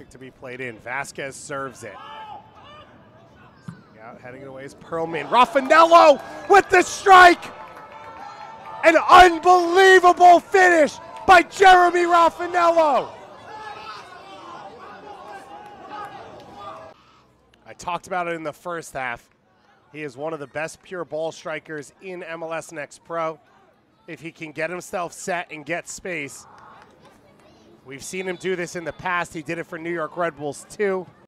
Perfect to be played in. Vasquez serves it. Out, heading it away is Perlman. Rafanello with the strike! An unbelievable finish by Jeremy Rafanello! I talked about it in the first half. He is one of the best pure ball strikers in MLS Next Pro. If he can get himself set and get space. We've seen him do this in the past. He did it for New York Red Bulls too.